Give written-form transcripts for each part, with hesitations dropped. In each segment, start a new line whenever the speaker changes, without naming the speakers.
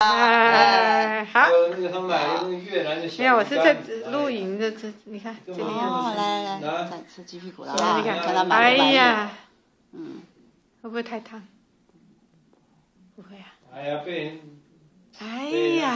好。
那个他买的那个越南的小。
你看我是在露营的，你看这里样
子。来，再吃鸡屁股了
啊！你看，
看他满不满意。
会不会太烫？不会啊。
哎呀，被人。
哎呀。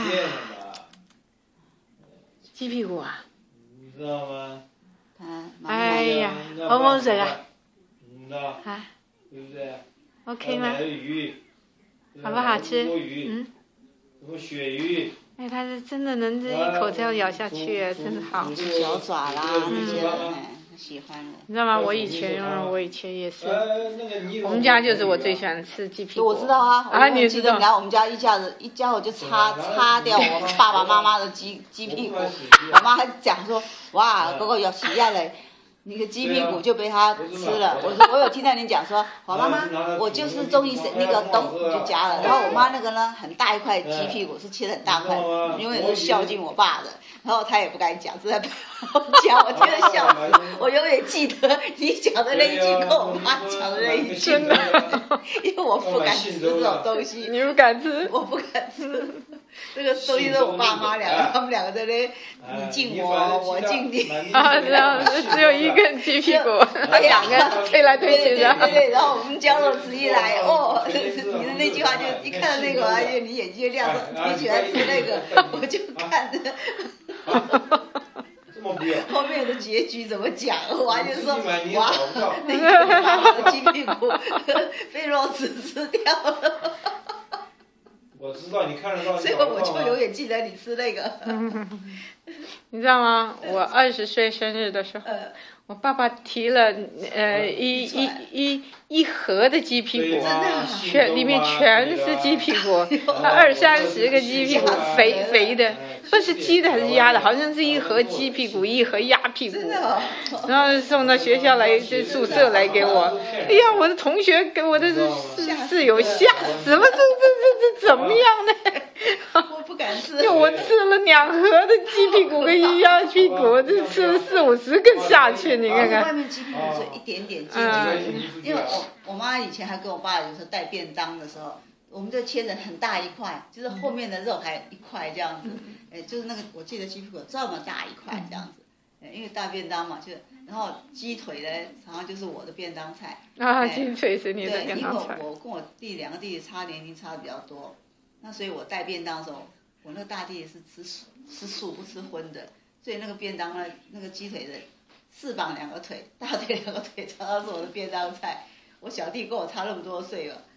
鸡屁股啊。
你知道吗？
哎呀，洪洪水啊。
啊。对不对
？OK 吗？
鱼。
好不好吃？
什么鳕鱼？
哎，它是真的能这一口这样咬下去，真的好。
小爪啦，那些喜欢的。
你知道吗？我以前也是，我们家就是我最喜欢吃鸡屁股。
我知道啊，
啊，你知道？
你来我们家一家伙就擦掉我爸爸妈妈的鸡屁股，我妈还讲说，哇，哥哥有喜爱嘞。你的鸡屁股就被他吃了，我有听到你讲说，好妈妈，我就是中意那个冬你就夹了，然后我妈那个呢很大一块鸡屁股是切的很大块，永远是孝敬我爸的，然后他也不敢讲，是在背后讲，我听得笑死，我永远记得你讲的那一句跟我妈讲的那一句，真的，因为我不敢吃这种东西，
你不敢吃，
我不敢吃。这个东西是我爸妈两个，他们两个在那，你敬我，我敬你。
啊，然后只有一个鸡屁股，他两个推来推去的。
对，然后我们江肉吃一来，哦，你的那句话就一看到那个，而且你眼睛亮说你喜欢吃那个，我就看着。后面的结局怎么讲？我就说哇，那个爸爸的鸡屁股被肉吃掉了。
我知道，你看得到。
所以我就永远记得你吃那个。
你知道吗？我20岁生日的时候，我爸爸提了一盒的鸡屁股，里面全是鸡屁股，20-30个鸡屁股，肥的，不是鸡的还是鸭的，好像是一盒鸡屁股，一盒鸭屁股，然后送到学校来，宿舍来给我。哎呀，我的同学给我的室友吓死了，这怎么样呢？
我不敢吃。
就我吃了2盒的鸡屁股跟鸭屁股，这吃了40-50个下去，你看看。
外面鸡屁股是一点点鸡因为我妈以前还跟我爸有时候带便当的时候，我们就切成很大一块，就是后面的肉还一块这样子，就是那个我记得鸡屁股这么大一块这样子，因为大便当嘛，就然后鸡腿呢，常常就是我的便当菜。
啊，鸡腿是你的便当菜。
对，因为我跟我两个弟弟年龄差的比较多，那所以我带便当的时候，我那个大弟弟是吃素不吃荤的，所以那个便当呢，那个鸡腿的翅膀2个腿，大腿2个腿，常常是我的便当菜。我小弟跟我差那么多岁了，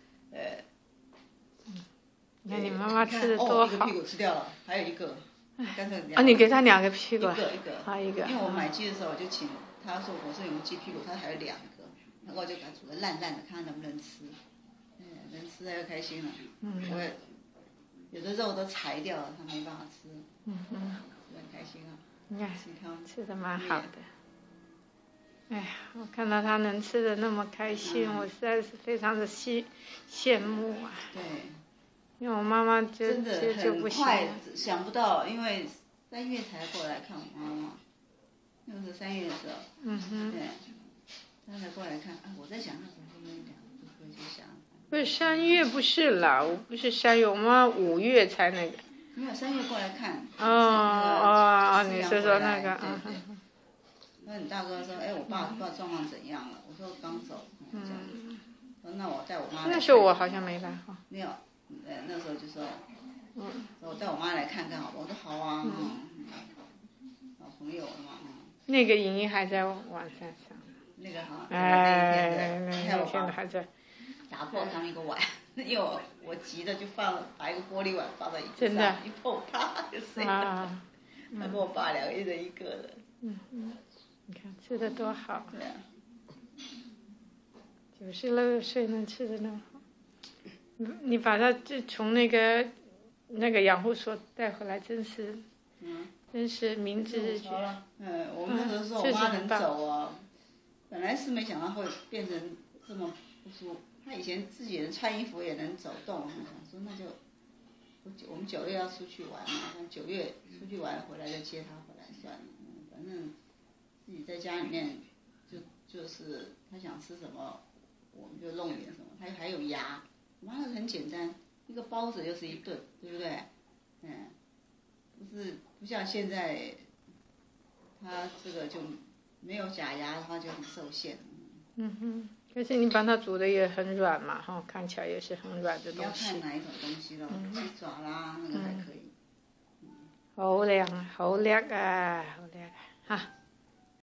你看你妈妈吃的多好。
一个屁股吃掉了，还有一个，干脆
你给他2个屁股。
一个。因为我买鸡的时候，我就请他说我说有没有鸡屁股，他还有2个，然后我就给他煮的烂烂的，看他能不能吃。能吃他就开心了。我也有的肉都裁掉了，他没办法吃。很开心啊。
你看吃的蛮好的。哎呀，我看到他能吃的那么开心，我实在是非常的羡慕啊。
对。
因为我妈妈
真的很快，想不到，因为3月才过来看我妈妈，那个是3月的时候。对。他才过来看，我在想那时候跟你讲，我就想。
不是3月不是啦，我不是3月，我妈5月才那个。
没有3月过来看。
你说那个
那你大哥说，我爸不知道状况怎样了。我说刚走。说那我带我妈来。
那时候我好像没来哈。
没有，那时候就说，我带我妈来看看好不好？我说好啊。老朋友了嘛。
那个影音还在网上上。
那个哈。
那天的还在。
打破他那个碗，因为我急的就把一个玻璃碗放在椅子上，一碰啪就碎了。他跟我爸2个一人1个的。
你看吃的多好。
对啊。
96岁能吃的那么好，你把他从那个养护所带回来，真是明智之举。
我们那时候我妈能走啊，本来是没想到会变成这么不舒服。他以前自己能穿衣服也能走动，我想说那就，我们9月要出去玩嘛，9月出去玩回来再接他回来算了。反正自己在家里面就是他想吃什么，我们就弄点什么。他还有鸭，我妈那个很简单， 一个包子就是一顿，对不对？不像现在，它这个就没有假牙的话就很受限。
可是你把它煮的也很软嘛，哈，看起来也是很软的东西。
你要看哪一种东西咯，鸡爪啦，那个还可以。
好靚啊，好叻啊，好叻啊，嚇！